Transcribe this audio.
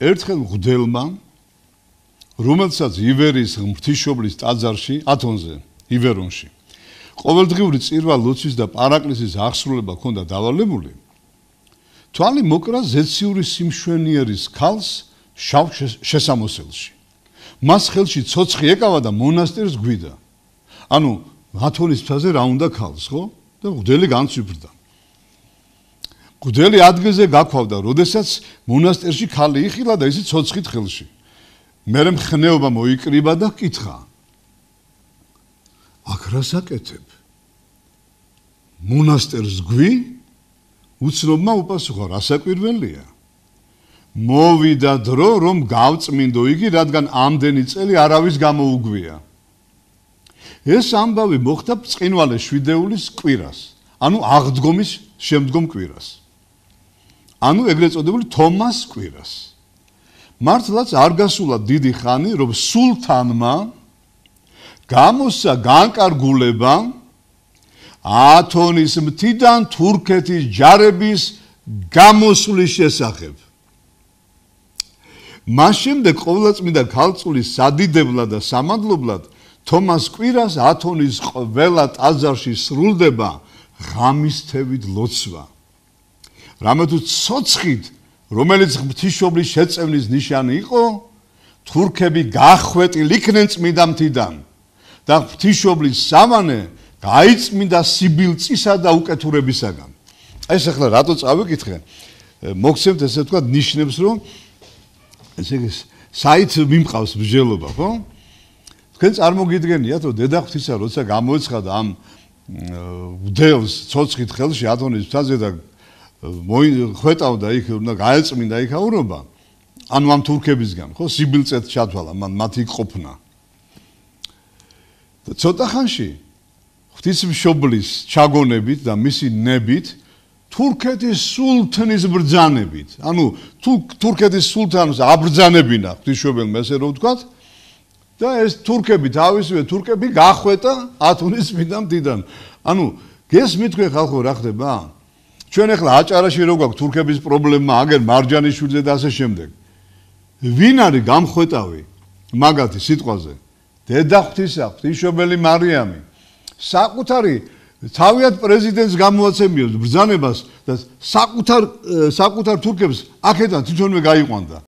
ერთხელ მღვდელმა, რომელსაც ივერის ღვთისმშობლის ტაძარში, ათონზე, ივერონში, ყოველდღიური წირვა ლოცვის და პარაკლისის აღსრულება ჰქონდა დავალებული, თვალი მოკრა ზეციური სიმშვენიერის ქალს შავ შესამოსელში. მას ხელში ცოცხი ეკავა და მონასტერს გვიდა. ანუ ათონის მთაზე რა უნდა ქალს, ხო? და მღვდელი განცვიფრდა. მღვდელი ადგილზე გაქვავდა, როდესაც მონასტერში ქალი იხილა და ისიც ცოცხით ხელში. მერე მხნეობა მოიკრიბა და კითხა. აქ რა საკეთებ? მონასტერს გვი? უცნობმა უპასუხა, რა საკვირველია? მოვიდა დრო, რომ გავწმინდო იგი, რადგან ამდენი წელი არავის გამოუგვია. ეს ამბავი მოხდა ბრწყინვალე შვიდეულის კვირას, ანუ აღდგომის შემდგომ კვირას. ანუ ეგრეთ წოდებული თომას კვირას. მართლაც არ გასულა დიდი ხანი, რომ სულთანმა გამოსცა განკარგულება ათონის მთიდან თურქეთის ჯარების გამოსვლის შესახებ. მას შემდეგ ყოვლადწმინდა ქალწულის სადიდებლად და სამადლებლად თომას კვირას ათონის ყველა ტაძარში სრულდება ღამისთევით ლოცვა. რამეთუ ცოცხით, რომელიც ღვთისმშობლის შეწევნის ნიშანი იყო, თურქები გახვეტილ იქნენ წმინდა მთიდან და ღვთისმშობლის სამანე გაიწმინდა სიბილწისა და უკეთურებისაგან. ეს ახლა რატო წავიკითხე? მოგცემთ ესე ვთქვათ ნიშნებს, რომ ესე იგი საით მიმყავს მსჯელობა, ხო? თქვენ წარმოგიდგენიათ, რომ დედა ღვთისა როცა გამოეცხადა ამ მღვდელს ცოცხით ხელში ათონის მთაზე და ხვეტავდა იქ, უნდა გაეწმინდა იქ აურობა, ანუ ამ თურქებისგან, ხო, სიბილწეთ ჩათვალა, მათი ყოფნა. და ცოტა ხანში ღვთისმშობლის ჩაგონებით და მისი ნებით თურქეთის სულთნის ბრძანებით, ანუ თურქეთის სულთანს აბრძანებინა ღვთისმშობელმა, ესე რომ ვთქვათ, და ეს თურქები, თავისივე თურქები გახვეტა ათონის წმინდა მთიდან. ანუ გესმით თქვენ ხალხო რა ხდება? ჩვენ ახლა აჭარაში რო გვაქვს თურქების პრობლემა, აგერ მარჯანიშვილზე და ასე შემდეგ. ვინ არის გამხვეტავი მაგათი სიტყვაზე? დედა ღვთისა, ღვთისმშობელი მარიამი. საკუთარი თავიანთ პრეზიდენტს გამოაცემიებს ბრძანებას და საკუთარ თურქებს აქედან თვითონვე გაიყვანდა.